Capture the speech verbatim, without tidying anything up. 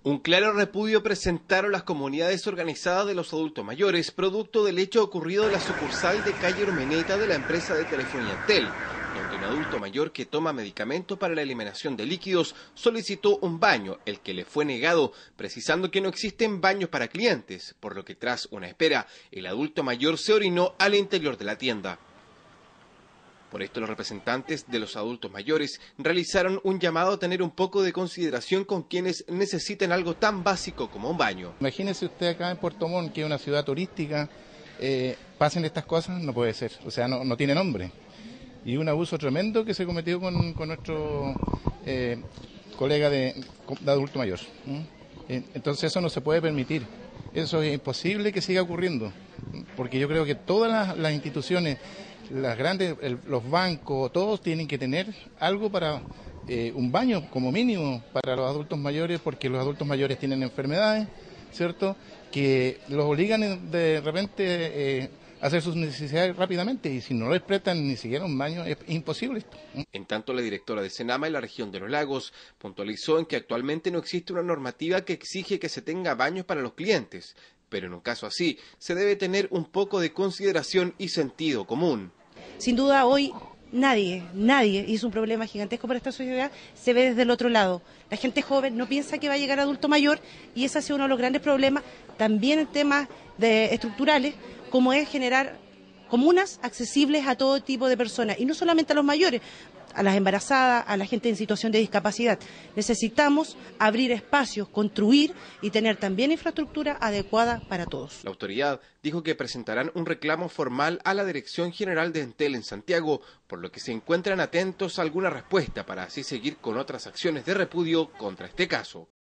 Un claro repudio presentaron las comunidades organizadas de los adultos mayores, producto del hecho ocurrido en la sucursal de calle Urmeneta de la empresa de telefonía Entel, donde un adulto mayor que toma medicamentos para la eliminación de líquidos solicitó un baño, el que le fue negado, precisando que no existen baños para clientes, por lo que tras una espera, el adulto mayor se orinó al interior de la tienda. Por esto los representantes de los adultos mayores realizaron un llamado a tener un poco de consideración con quienes necesiten algo tan básico como un baño. Imagínese usted acá en Puerto Montt, que es una ciudad turística, eh, pasen estas cosas, no puede ser, o sea, no, no tiene nombre. Y un abuso tremendo que se cometió con, con nuestro eh, colega de, de adulto mayor. ¿Mm? Entonces eso no se puede permitir, eso es imposible que siga ocurriendo, porque yo creo que todas las, las instituciones, las grandes, el, los bancos, todos tienen que tener algo para eh, un baño como mínimo para los adultos mayores, porque los adultos mayores tienen enfermedades, ¿cierto?, que los obligan de repente eh, a hacer sus necesidades rápidamente, y si no les prestan ni siquiera un baño es imposible esto. En tanto, la directora de Senama en la región de los Lagos puntualizó en que actualmente no existe una normativa que exige que se tenga baños para los clientes, pero en un caso así se debe tener un poco de consideración y sentido común. Sin duda hoy nadie, nadie, y es un problema gigantesco para esta sociedad, se ve desde el otro lado. La gente joven no piensa que va a llegar adulto mayor y ese ha sido uno de los grandes problemas, también en temas de, estructurales, como es generar comunas accesibles a todo tipo de personas, y no solamente a los mayores, a las embarazadas, a la gente en situación de discapacidad. Necesitamos abrir espacios, construir y tener también infraestructura adecuada para todos. La autoridad dijo que presentarán un reclamo formal a la Dirección General de Entel en Santiago, por lo que se encuentran atentos a alguna respuesta para así seguir con otras acciones de repudio contra este caso.